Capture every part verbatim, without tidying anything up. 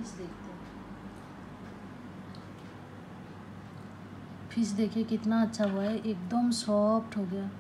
Fish देखते हैं। Fish देखिए कितना अच्छा हुआ है, एकदम सॉफ्ट हो गया।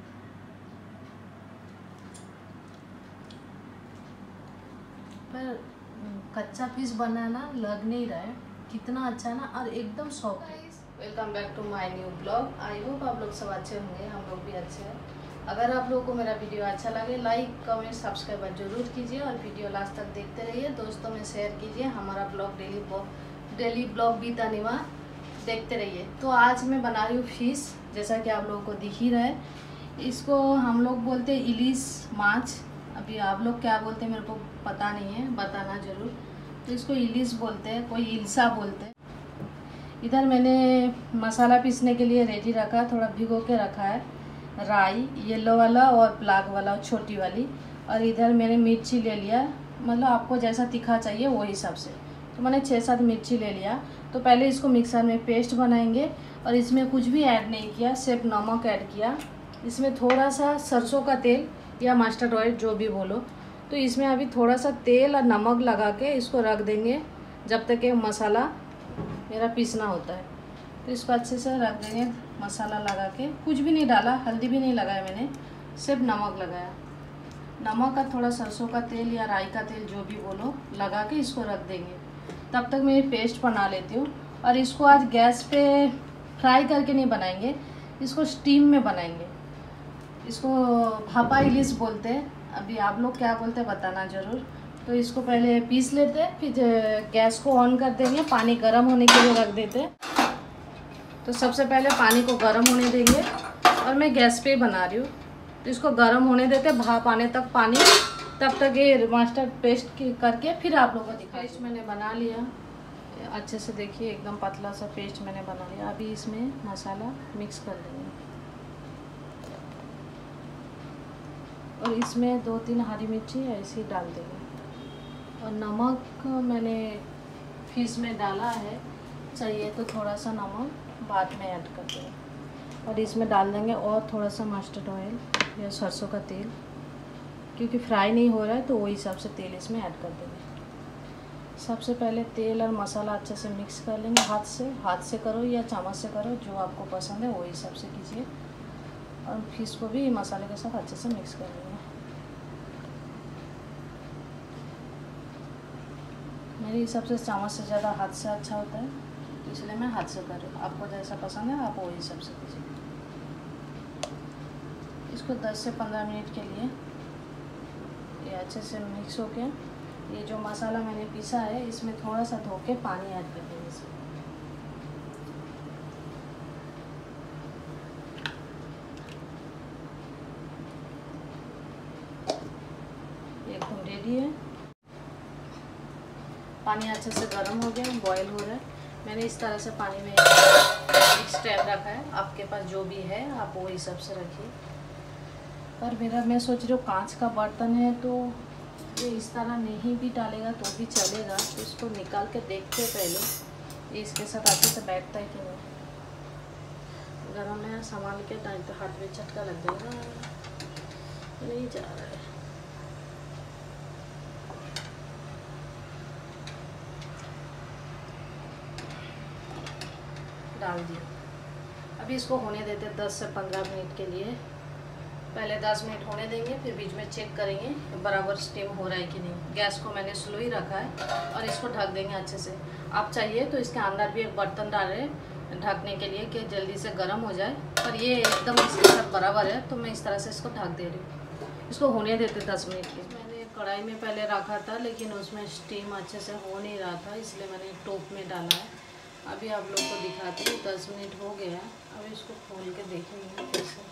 पर कच्चा फिश बनाना लग नहीं रहा है, कितना अच्छा है ना, और एकदम सॉफ्ट है। Welcome back to my new blog. I hope आप लोग सब अच्छे होंगे, हम लोग भी अच्छे हैं। अगर आप लोगों को मेरा वीडियो अच्छा लगे लाइक कमेंट सब्सक्राइब जरूर कीजिए और वीडियो लास्ट तक देखते रहिए। दोस्तों में शेयर कीजिए हमारा blog daily blog daily blog with Anima देखते रहिए। तो आज मैं बना रही हूँ फिश, जैसा कि आप लोगों को दिख ही रहा है। इसको हम लोग बोलते हैं इलिस माछ। अभी आप लोग क्या बोलते हैं मेरे को पता नहीं है, बताना ज़रूर। तो इसको इलिस बोलते हैं, कोई इल्सा बोलते हैं। इधर मैंने मसाला पीसने के लिए रेडी रखा, थोड़ा भिगो के रखा है राई येलो वाला और ब्लैक वाला छोटी वाली। और इधर मैंने मिर्ची ले लिया, मतलब आपको जैसा तीखा चाहिए वो हिसाब से। तो मैंने छः सात मिर्ची ले लिया। तो पहले इसको मिक्सर में पेस्ट बनाएंगे और इसमें कुछ भी ऐड नहीं किया, सिर्फ नमक ऐड किया। इसमें थोड़ा सा सरसों का तेल या मस्टर्ड ऑयल जो भी बोलो। तो इसमें अभी थोड़ा सा तेल और नमक लगा के इसको रख देंगे जब तक ये मसाला मेरा पीसना होता है। तो इसको अच्छे से रख देंगे मसाला लगा के। कुछ भी नहीं डाला, हल्दी भी नहीं लगाया मैंने, सिर्फ नमक लगाया। नमक का थोड़ा सरसों का तेल या राई का तेल जो भी बोलो लगा के इसको रख देंगे। तब तक मैं ये पेस्ट बना लेती हूँ। और इसको आज गैस पे फ्राई करके नहीं बनाएंगे, इसको स्टीम में बनाएंगे। इसको भापा इलिस बोलते हैं, अभी आप लोग क्या बोलते हैं बताना ज़रूर। तो इसको पहले पीस लेते हैं, फिर गैस को ऑन कर देंगे, पानी गर्म होने के लिए रख देते हैं। तो सबसे पहले पानी को गर्म होने देंगे और मैं गैस पे बना रही हूँ। तो इसको गर्म होने देते, भाप आने तक पानी, तब तक ये मस्टर्ड पेस्ट करके फिर आप लोगों को दिखा। पेस्ट मैंने बना लिया अच्छे से, देखिए एकदम पतला सा पेस्ट मैंने बना लिया। अभी इसमें मसाला मिक्स कर देंगे और इसमें दो तीन हरी मिर्ची ऐसे ही डाल देंगे। और नमक मैंने फिश में डाला है, चाहिए तो थोड़ा सा नमक बाद में ऐड कर देंगे। और इसमें डाल देंगे और थोड़ा सा मस्टर्ड ऑयल या सरसों का तेल, क्योंकि फ्राई नहीं हो रहा है तो वही हिसाब से तेल इसमें ऐड कर देंगे। सबसे पहले तेल और मसाला अच्छे से मिक्स कर लेंगे, हाथ से हाथ से करो या चम्मच से करो, जो आपको पसंद है वही हिसाब से कीजिए। और फिश को भी मसाले के साथ अच्छे से मिक्स कर लेंगे। मेरे हिसाब से चम्मच से ज़्यादा हाथ से अच्छा होता है, तो इसलिए मैं हाथ से कर रही हूँ। आपको जैसा पसंद है आप वही हिसाब से कीजिए। इसको दस से पंद्रह मिनट के लिए ये अच्छे से मिक्स हो के, ये जो मसाला मैंने पीसा है इसमें थोड़ा सा धो के पानी ऐड कर देंगे इसमें। एकदम रेडी है। पानी अच्छे से गर्म हो गया, बॉयल हो रहा है। मैंने इस तरह से पानी में एक स्टैंड रखा है, आपके पास जो भी है आप वो हिसाब से रखिए। पर मेरा मैं सोच रही हूँ कांच का बर्तन है तो ये इस तरह नहीं भी डालेगा तो भी चलेगा। तो इसको निकाल के देखते पहले ये इसके साथ अच्छे से बैठता है कि नहीं। गरम है, संभाल के टाइम तो हाथ में झटका लग जाएगा, नहीं जा रहा है। डाल दिया। अभी इसको होने देते दस से पंद्रह मिनट के लिए। पहले दस मिनट होने देंगे, फिर बीच में चेक करेंगे बराबर स्टीम हो रहा है कि नहीं। गैस को मैंने स्लो ही रखा है और इसको ढक देंगे अच्छे से। आप चाहिए तो इसके अंदर भी एक बर्तन डालें ढकने के लिए कि जल्दी से गर्म हो जाए, पर ये एकदम इसके साथ बराबर है तो मैं इस तरह से इसको ढक दे रही हूँ। इसको होने देते दस मिनट के। मैंने कढ़ाई में पहले रखा था लेकिन उसमें स्टीम अच्छे से हो नहीं रहा था, इसलिए मैंने टोप में डाला है। अभी आप लोग को दिखाती हूँ, दस मिनट हो गया। अब इसको खोल के देखेंगे कैसे।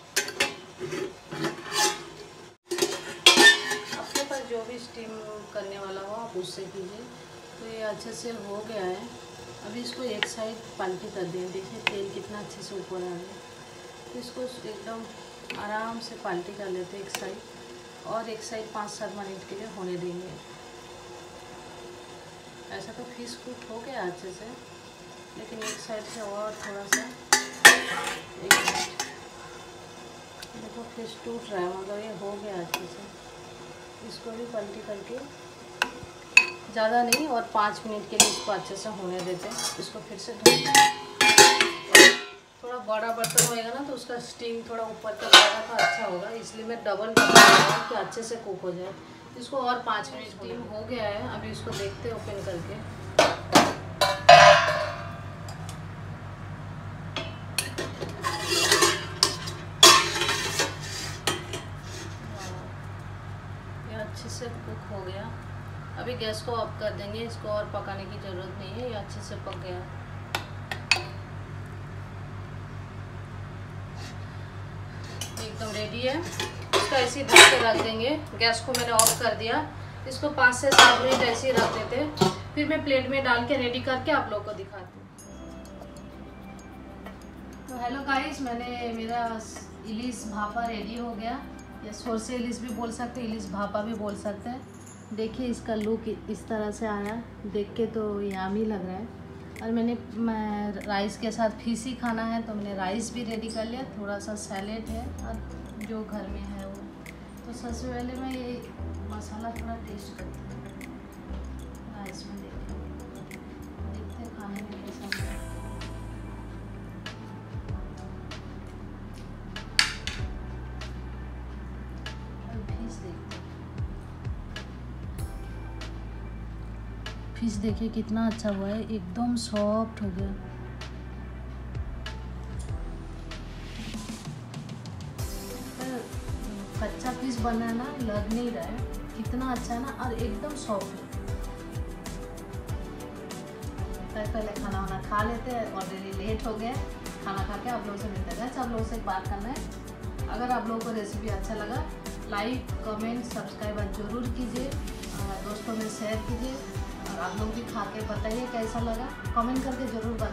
आपके पास जो भी स्टीम करने वाला हो आप उससे कीजिए। तो ये अच्छे से हो गया है। अभी इसको एक साइड पलटी कर दें, देखिए तेल कितना अच्छे से ऊपर आ गया। तो इसको एकदम आराम से पलटी कर लेते हैं एक साइड, और एक साइड पाँच सात मिनट के लिए होने देंगे। ऐसा तो फिश कुक हो गया अच्छे से, लेकिन एक साइड से और थोड़ा सा एक मिनट। देखो फिश टूट रहा है मगर ये हो गया अच्छे से। इसको भी पलटी करके ज़्यादा नहीं, और पाँच मिनट के लिए इसको अच्छे से होने देते हैं। इसको फिर से ढक, थोड़ा बड़ा बर्तन होएगा ना तो उसका स्टीम थोड़ा ऊपर तक आएगा तो अच्छा होगा, इसलिए मैं डबल कर रही हूँ कि अच्छे से कुक हो जाए। इसको और पाँच मिनट स्टीम हो गया है। अभी इसको देखते हैं ओपन करके। ये अच्छे से कुक हो गया। अभी गैस को ऑफ कर देंगे, इसको और पकाने की ज़रूरत नहीं है, ये अच्छे से पक गया। एकदम रेडी है। इसको ऐसे ही ढक के रख देंगे। गैस को मैंने ऑफ कर दिया। इसको पाँच से सात मिनट ऐसे ही रख देते, फिर मैं प्लेट में डाल के रेडी करके आप लोगों को दिखाती हूँ। तो हेलो गाइस, मैंने मेरा इलिश भापा रेडी हो गया, या सोरसे इलिश भी बोल सकते हैं, इलिश भापा भी बोल सकते हैं। देखिए इसका लुक इस तरह से आया, देख के तो यामी लग रहा है। और मैंने मैं राइस के साथ फिश ही खाना है तो मैंने राइस भी रेडी कर लिया, थोड़ा सा सैलेड है और जो घर में है वो। तो सबसे पहले मैं ये मसाला थोड़ा टेस्ट करती हूँ राइस में, देखते देखते खाने में कैसा होता है। फिश देखते हैं, फिश देखिए कितना अच्छा हुआ है, एकदम सॉफ्ट हो गया। कच्चा फिश बनाना लग नहीं रहा है, कितना अच्छा ना, और एकदम सॉफ्ट है। पहले खाना वाना खा लेते हैं, ऑलरेडी लेट हो गया। खाना खा के आप लोगों से मिलते हैं। आप लोगों से एक बात करना है, अगर आप लोगों को रेसिपी अच्छा लगा, लाइक कमेंट सब्सक्राइब जरूर कीजिए, दोस्तों में शेयर कीजिए, और आप लोग भी खा के बताइए कैसा लगा, कमेंट करके ज़रूर बताइए।